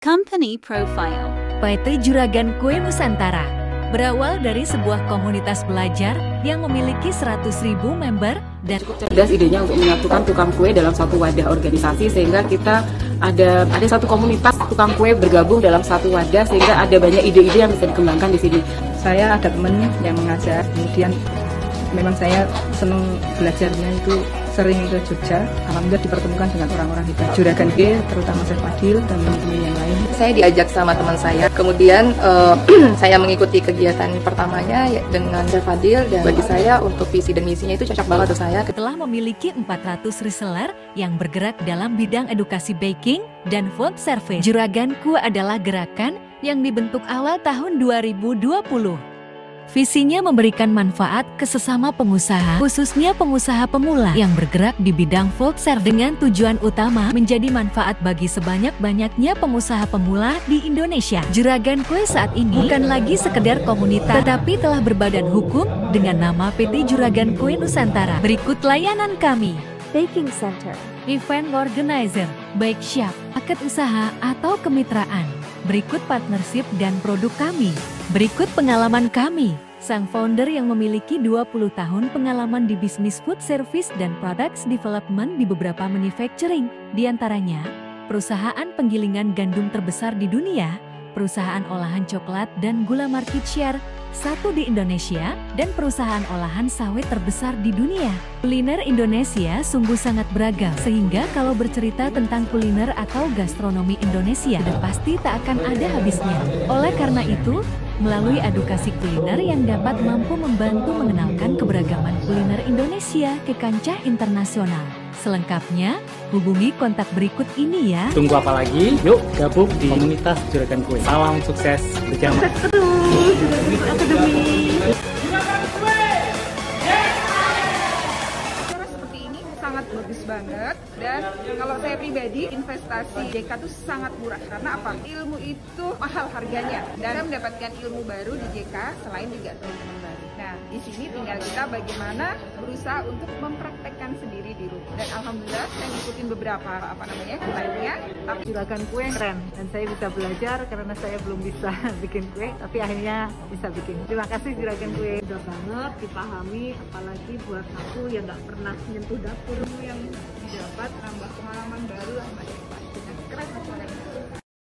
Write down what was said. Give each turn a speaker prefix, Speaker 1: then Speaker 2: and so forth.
Speaker 1: Company Profile.
Speaker 2: PT Juragan Kue Nusantara berawal dari sebuah komunitas belajar yang memiliki 100.000 member dan
Speaker 3: cukup cerdas idenya untuk menyatukan tukang kue dalam satu wadah organisasi, sehingga kita ada satu komunitas tukang kue bergabung dalam satu wadah, sehingga ada banyak ide-ide yang bisa dikembangkan di sini.
Speaker 4: Saya ada teman yang mengajar, kemudian memang saya senang belajarnya itu sering ke Jogja. Alhamdulillah dipertemukan dengan orang-orang hebat Juragan Kue, terutama Chef Fadil dan teman-teman yang lain.
Speaker 5: Saya diajak sama teman saya, kemudian saya mengikuti kegiatan pertamanya dengan Chef Fadil, dan bagi saya untuk visi dan misinya itu cocok banget untuk saya.
Speaker 2: Telah memiliki 400 reseller yang bergerak dalam bidang edukasi baking dan food service. Juragan Kue adalah gerakan yang dibentuk awal tahun 2020. Visinya memberikan manfaat ke sesama pengusaha, khususnya pengusaha pemula yang bergerak di bidang food service, dengan tujuan utama menjadi manfaat bagi sebanyak-banyaknya pengusaha pemula di Indonesia. Juragan Kue saat ini bukan lagi sekedar komunitas, tetapi telah berbadan hukum dengan nama PT Juragan Kue Nusantara. Berikut layanan kami:
Speaker 6: Baking Center,
Speaker 2: event organizer, bake shop, paket usaha atau kemitraan. Berikut partnership dan produk kami. Berikut pengalaman kami. Sang founder yang memiliki 20 tahun pengalaman di bisnis food service dan products development di beberapa manufacturing. Di antaranya, perusahaan penggilingan gandum terbesar di dunia, perusahaan olahan coklat dan gula market share 1 di Indonesia, dan perusahaan olahan sawit terbesar di dunia. Kuliner Indonesia sungguh sangat beragam, sehingga kalau bercerita tentang kuliner atau gastronomi Indonesia, sudah pasti tak akan ada habisnya. Oleh karena itu, melalui edukasi kuliner yang dapat mampu membantu mengenalkan keberagaman kuliner Indonesia ke kancah internasional. Selengkapnya, hubungi kontak berikut ini ya.
Speaker 7: Tunggu apa lagi? Yuk gabung di komunitas Juragan Kue. Salam sukses bersama.
Speaker 8: Seperti ini sangat bagus banget, dan kalau saya pribadi investasi JK itu sangat murah. Karena apa? Ilmu itu mahal harganya, dan saya mendapatkan ilmu baru di JK selain juga teman-teman baru. Nah, di sini tinggal kita bagaimana berusaha untuk mempraktekkan sendiri di rumah. Dan alhamdulillah saya ngikutin beberapa lainnya.
Speaker 9: Tapi Juragan Kue keren, dan saya bisa belajar karena saya belum bisa bikin kue, tapi akhirnya bisa bikin. Terima kasih Juragan Kue.
Speaker 10: Udah banget dipahami, apalagi buat aku yang nggak pernah nyentuh dapur,
Speaker 8: Yang didapat nambah pengalaman baru lah, Mbak. Keren.